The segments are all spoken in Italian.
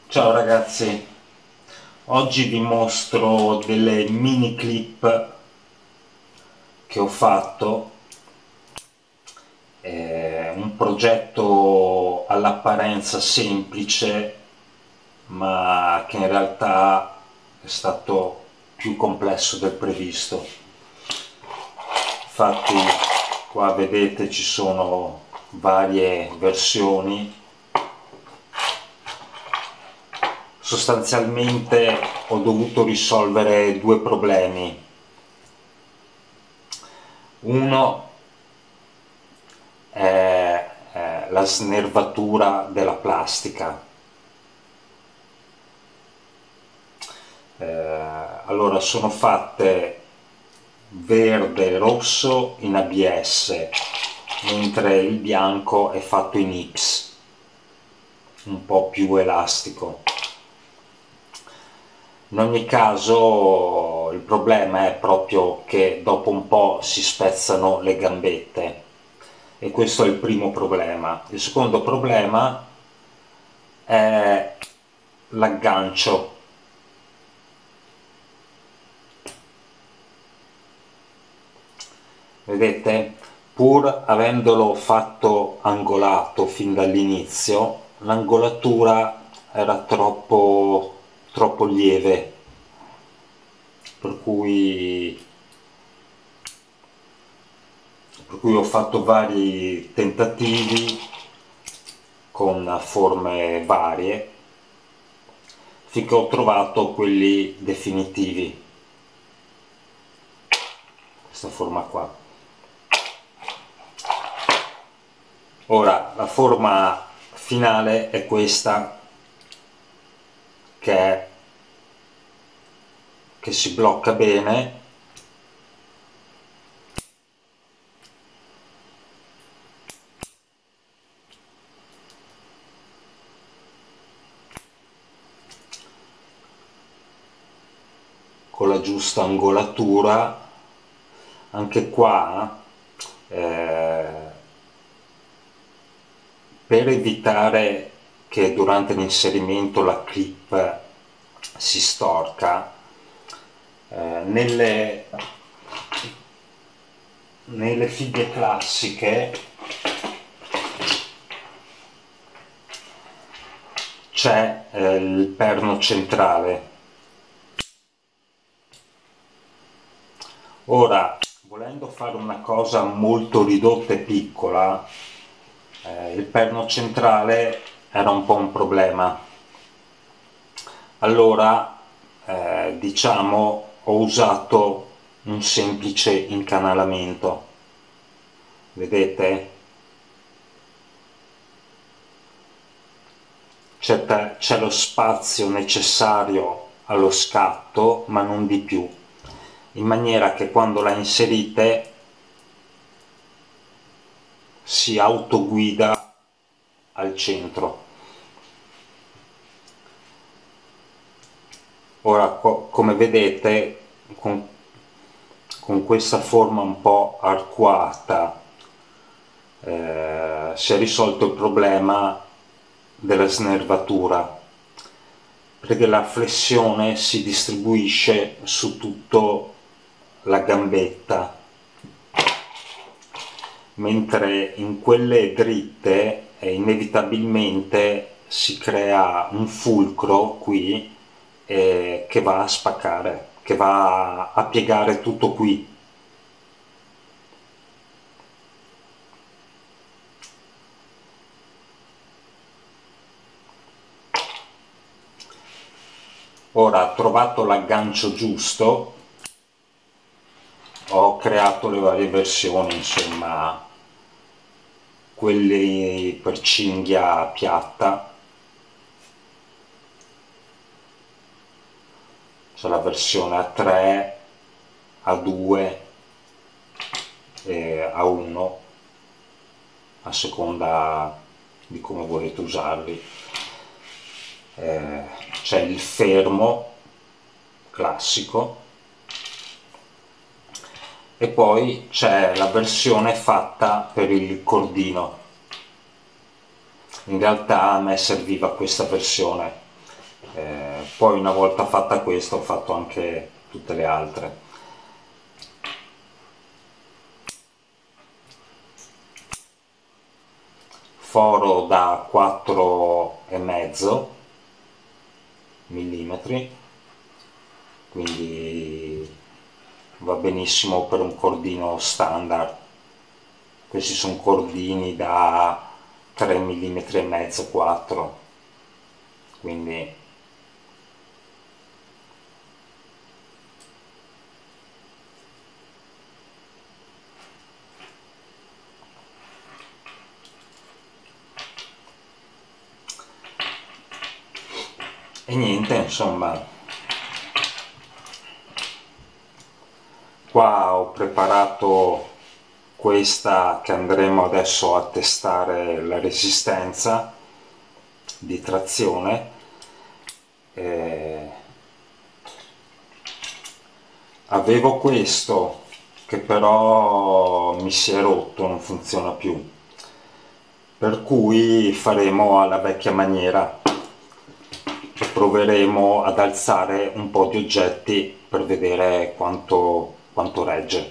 Ciao ragazzi, oggi vi mostro delle mini clip che ho fatto, un progetto all'apparenza semplice ma che in realtà è stato più complesso del previsto. Infatti qua vedete ci sono varie versioni. Sostanzialmente ho dovuto risolvere due problemi. Uno è la snervatura della plastica. Allora sono fatte verde e rosso in ABS, mentre il bianco è fatto in X, un po' più elastico. In ogni caso il problema è proprio che dopo un po' si spezzano le gambette e questo è il primo problema. Il secondo problema è l'aggancio. Vedete? Pur avendolo fatto angolato fin dall'inizio, l'angolatura era troppo lieve, per cui ho fatto vari tentativi con forme varie finché ho trovato quelli definitivi, questa forma qua. Ora la forma finale è questa, che si blocca bene. Con la giusta angolatura. Anche qua per evitare che durante l'inserimento la clip si storca, nelle fighe classiche c'è il perno centrale. Ora, volendo fare una cosa molto ridotta e piccola, il perno centrale era un po' un problema. Allora, diciamo, ho usato un semplice incanalamento. Vedete? C'è lo spazio necessario allo scatto, ma non di più, in maniera che quando la inserite si autoguida al centro. Ora, come vedete, con questa forma un po' arcuata si è risolto il problema della snervatura, perché la flessione si distribuisce su tutto la gambetta, mentre in quelle dritte inevitabilmente si crea un fulcro qui che va a spaccare, che va a piegare tutto qui. Ora, trovato l'aggancio giusto, ho creato le varie versioni, insomma, quelli per cinghia piatta, c'è la versione A3, A2 e A1, a seconda di come volete usarli. C'è il fermo classico e poi c'è la versione fatta per il cordino. In realtà a me serviva questa versione Poi una volta fatta questa ho fatto anche tutte le altre. Foro da 4,5 mm, quindi va benissimo per un cordino standard. Questi sono cordini da 3,5 mm, 4, quindi e niente, insomma, qua ho preparato questa che andremo adesso a testare la resistenza di trazione. Eh, Avevo questo che però mi si è rotto, non funziona più, per cui faremo alla vecchia maniera, proveremo ad alzare un po' di oggetti per vedere quanto regge.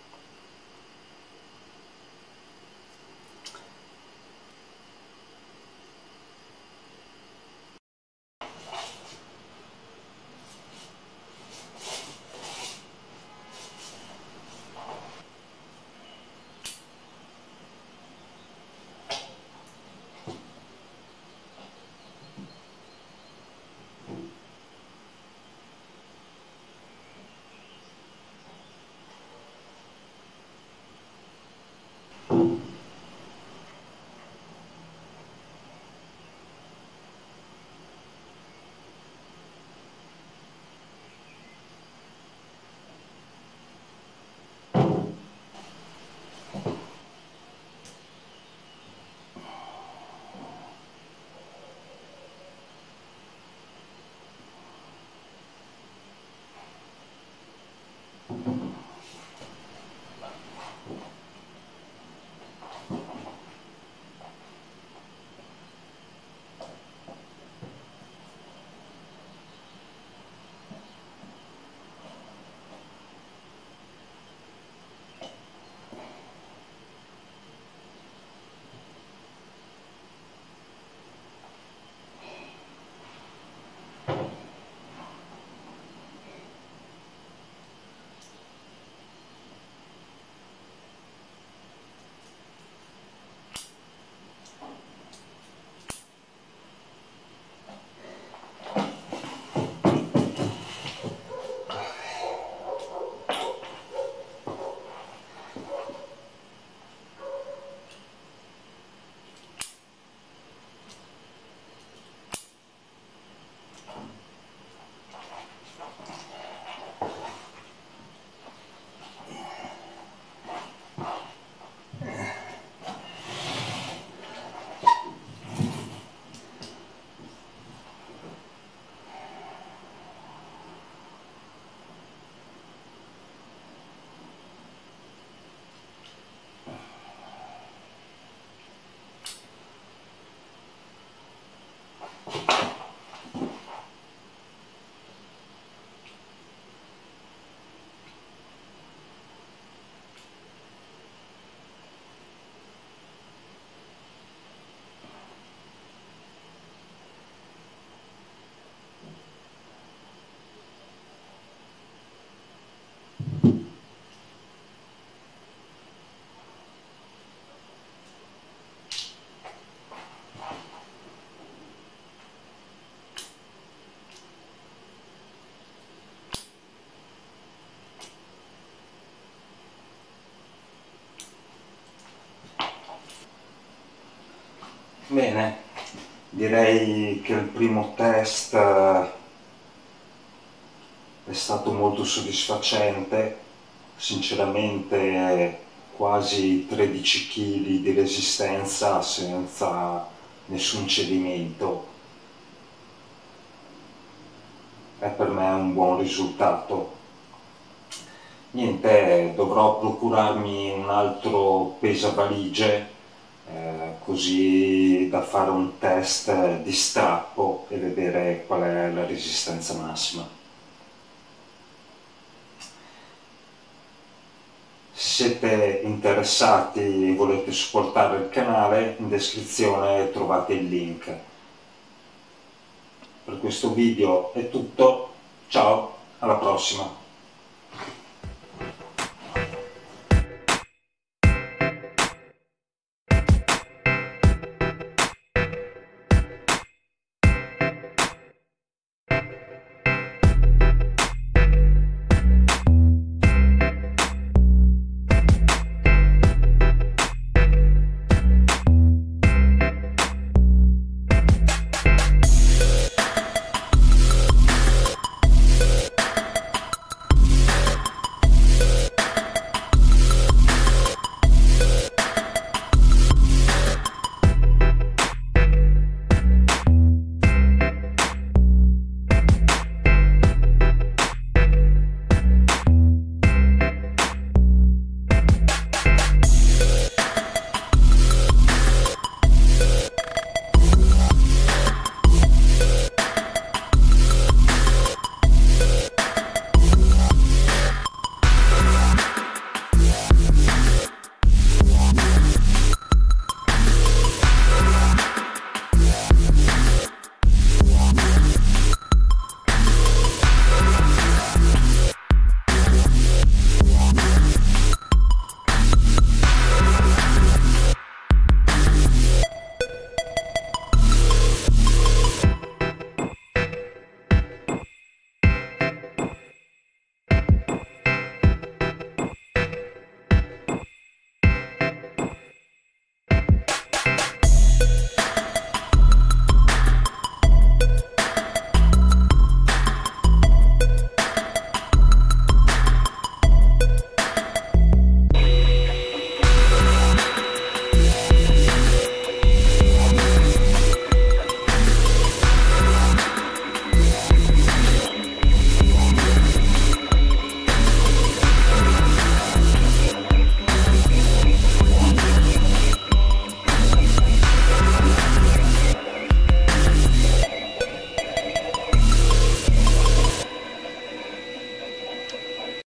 Bene, direi che il primo test è stato molto soddisfacente, sinceramente quasi 13 kg di resistenza senza nessun cedimento, è per me un buon risultato. Niente, dovrò procurarmi un altro pesavaligie così da fare un test di strappo e vedere qual è la resistenza massima. Se siete interessati e volete supportare il canale, in descrizione trovate il link. Per questo video è tutto, ciao, alla prossima!